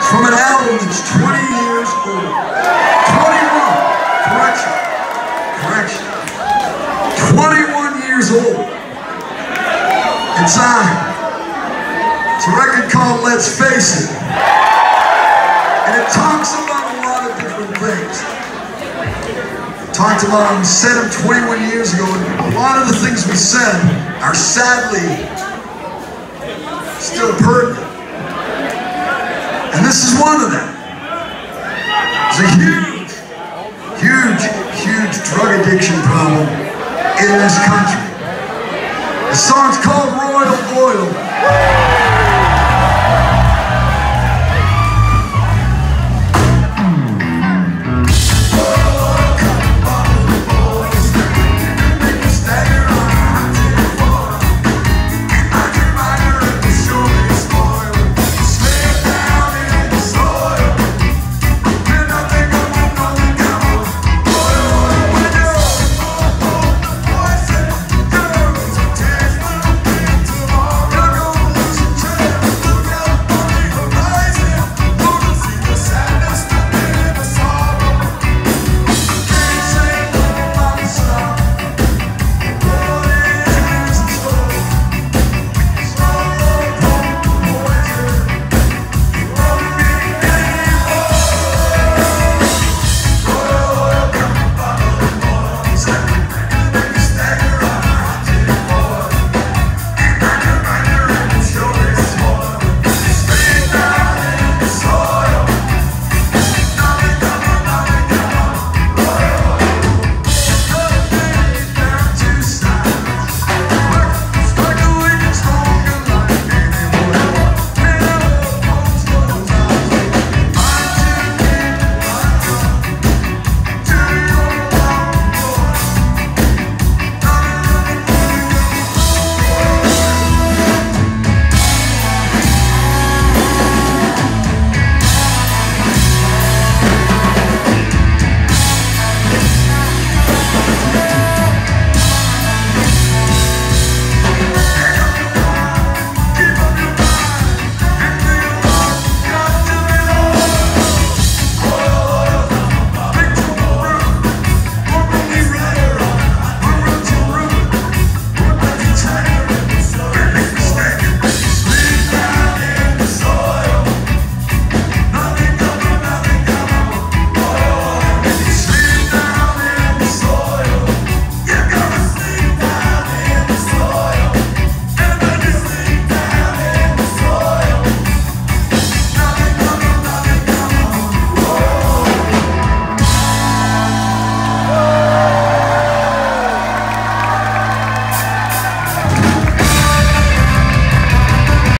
from an album that's 20 years old. 21, correction. 21 years old. It's a record called Let's Face It. And it talks about a lot of different things. Talked about him, said him 21 years ago, and a lot of the things we said are sadly still pertinent. And this is one of them. There's a huge drug addiction problem in this country. The song's called Royal Oil.